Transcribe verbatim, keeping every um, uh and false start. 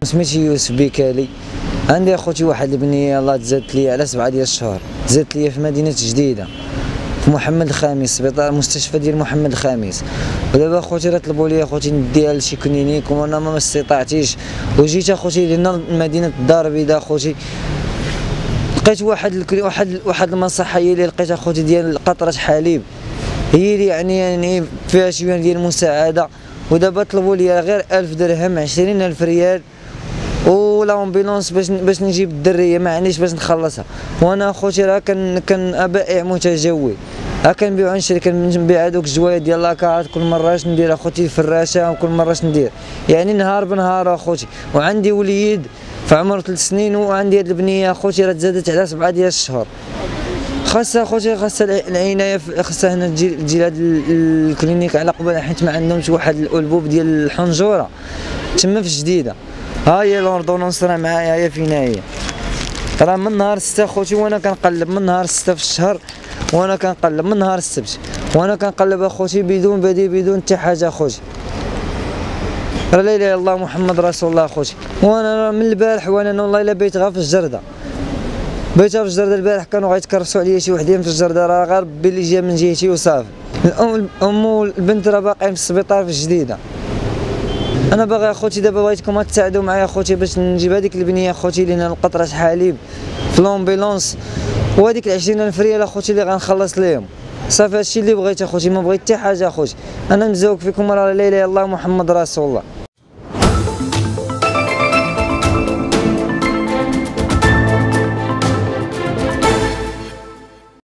سميتي يوسف بيكالي. عندي اخوتي واحد البنيه الله تزادت لي على سبعه ديال الشهور، زادت لي في مدينه جديده في محمد الخامس، سبيطار المستشفى ديال محمد الخامس. ودابا اخوتي راه طلبوا لي اخوتي نديها لشي كلينيك وانا ما استطعتيش، وجيت اخوتي لنا مدينه الدار البيضاء. اخوتي لقيت واحد واحد واحد المصحه هي اللي لقيت اخوتي ديال قطره حليب، هي اللي يعني يعني فيها شويه ديال المساعده. ودابا طلبوا لي غير ألف درهم، عشرين ألف ريال، والامبيلونس باش باش نجيب الدريه، ما عنديش باش نخلصها. وانا اخوتي راه كان كان بائع متجول، ها كنبيعو نشري كنبيع هذوك الجوايه ديال لاكارت، كل مره اش ندير اخوتي فراشه، وكل مره اش ندير يعني نهار بنهار اخوتي. وعندي وليد في عمر ثلاث سنين، وعندي هاد البنيه اخوتي راه تزادت على سبعه ديال الشهور. خاصها اخوتي خاصها العنايه، خاصها هنا تجي تجي لهاد الكلينيك على قبل، حيت ما عندهمش واحد الالبوب ديال الحنجره تما في جديده. ها هي لوردونونس راه معايا، هي فينا هي راه من نهار ستة اخوتي وانا كنقلب، من نهار ستة في الشهر وانا كنقلب، من نهار السبت وانا كنقلب اخوتي بدون بديل بدون حتى حاجه اخوتي. راه لا اله الا الله محمد رسول الله اخوتي. وانا من البارح وانا والله الا بيت غير في الجرده، بيتها في الجرده البارح كانوا غيتكرسوا عليا شي وحدين في الجرده، راه غير ربي اللي جا من جهتي وصافي. الام والبنت راه باقيين في السبيطار في الجديده. انا باغي اخوتي دابا بغيتكم تساعدوا معايا اخوتي باش نجيب هذيك البنيه اخوتي لينا القطره حليب في لومبيلونس، وهذيك العشرين ألف ريال اخوتي اللي غنخلص ليهم. صافي هادشي اللي بغيت اخوتي، ما بغيت حتى حاجه اخوتي. انا مزوق فيكم، راه لا اله الا الله محمد رسول الله.